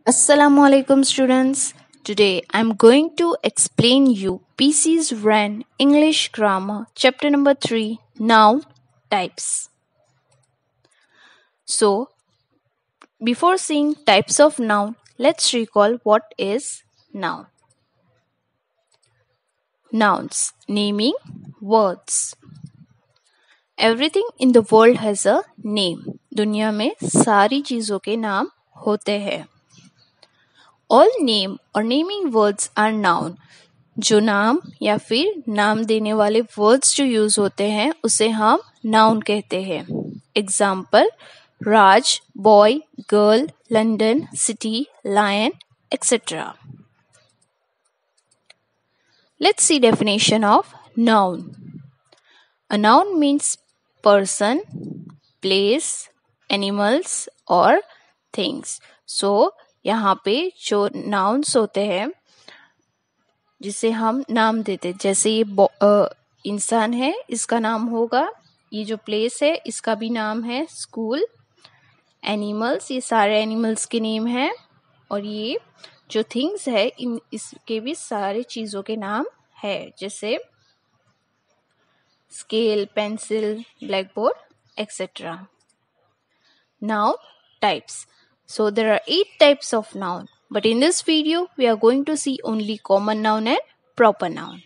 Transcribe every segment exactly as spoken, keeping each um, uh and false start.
Assalamu alaikum students. Today I'm going to explain you P C's Wren English Grammar chapter number three, Noun Types. So before seeing types of noun, let's recall what is noun. Nouns, naming words. Everything in the world has a name. दुनिया में सारी चीजों के नाम होते हैं. All name और naming words are noun. जो नाम या फिर नाम देने वाले वर्ड्स जो यूज होते हैं उसे हम नाउन कहते हैं. Example Raj, boy, girl, London, city, lion, etcetera. Let's see definition of noun. A noun means person, place, animals or things. So यहाँ पे जो nouns होते हैं जिसे हम नाम देते, जैसे ये uh, इंसान है, इसका नाम होगा. ये जो प्लेस है इसका भी नाम है स्कूल. एनिमल्स, ये सारे एनिमल्स के नेम हैं. और ये जो थिंग्स है इन इसके भी सारे चीजों के नाम है, जैसे scale, pencil, blackboard, etcetera. Now types. So there are eight types of noun, but in this video we are going to see only common noun and proper noun.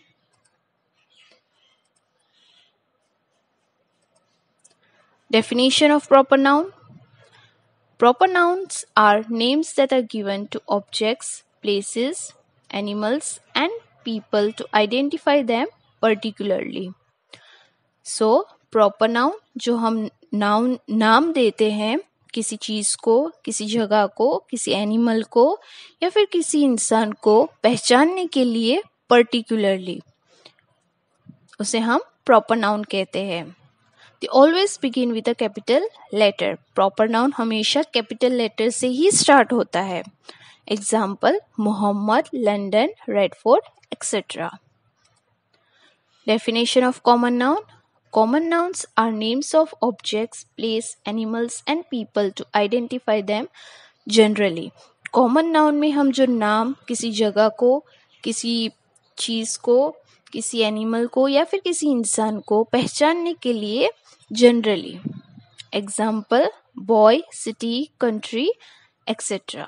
Definition of proper noun. Proper nouns are names that are given to objects, places, animals and people to identify them particularly. So proper noun जो हम noun नाम देते हैं किसी चीज को, किसी जगह को, किसी एनिमल को या फिर किसी इंसान को पहचानने के लिए पर्टिकुलरली, उसे हम प्रॉपर नाउन कहते हैं. They always begin with a capital letter. Proper noun हमेशा कैपिटल लेटर से ही स्टार्ट होता है. Example Mohammed, London, Red Fort, etcetera. Definition of common noun. Common nouns are names of objects, place, animals and people to identify them generally. Common noun में हम जो नाम किसी जगह को, किसी चीज को, किसी एनिमल को या फिर किसी इंसान को पहचानने के लिए generally. Example boy, city, country, etcetera.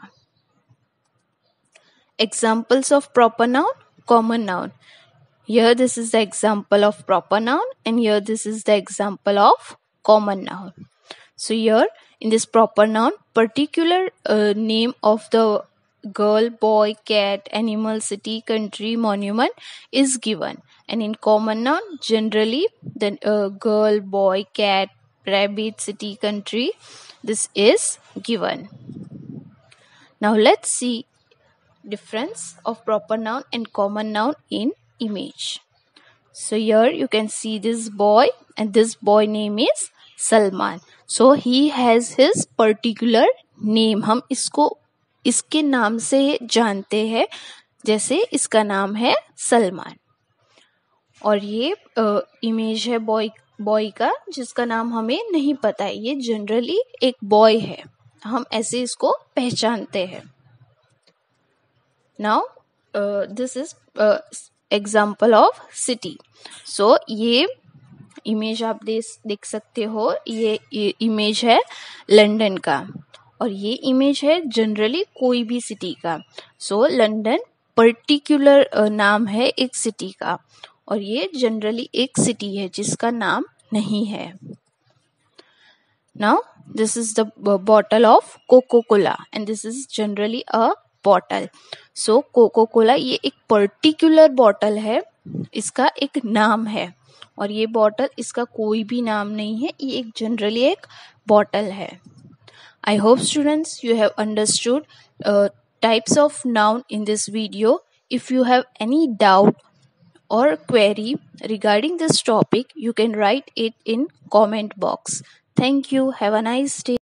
Examples of proper noun, common noun. Here this is the example of proper noun and here this is the example of common noun. So here in this proper noun, particular uh, name of the girl, boy, cat, animal, city, country, monument is given. And in common noun, generally the uh, girl, boy, cat, rabbit, city, country, this is given. Now let's see difference of proper noun and common noun in image. So here you can see this boy and this boy name is Salman. So he has his particular name. हम इसको इसके नाम से जानते हैं, जैसे इसका नाम है सलमान. और ये इमेज है बॉय बॉय का जिसका नाम हमें नहीं पता है. ये जनरली एक बॉय है, हम ऐसे इसको पहचानते हैं. Now uh, this is uh, example of city. So ये इमेज आप देख सकते हो, ये, ये इमेज है लंदन का और ये इमेज है जनरली कोई भी सिटी का. सो so, लंदन पर्टिकुलर नाम है एक सिटी का और ये जनरली एक सिटी है जिसका नाम नहीं है. Now this is the bottle of Coca Cola and this is generally a bottle. So Coca Cola ये एक पर्टिकुलर बॉटल है, इसका एक नाम है और ये बॉटल इसका कोई भी नाम नहीं है, ये एक जनरली एक बॉटल है. I hope students you have understood uh, types of noun in this video. If you have any doubt or query regarding this topic, you can write it in comment box. Thank you. Have a nice day.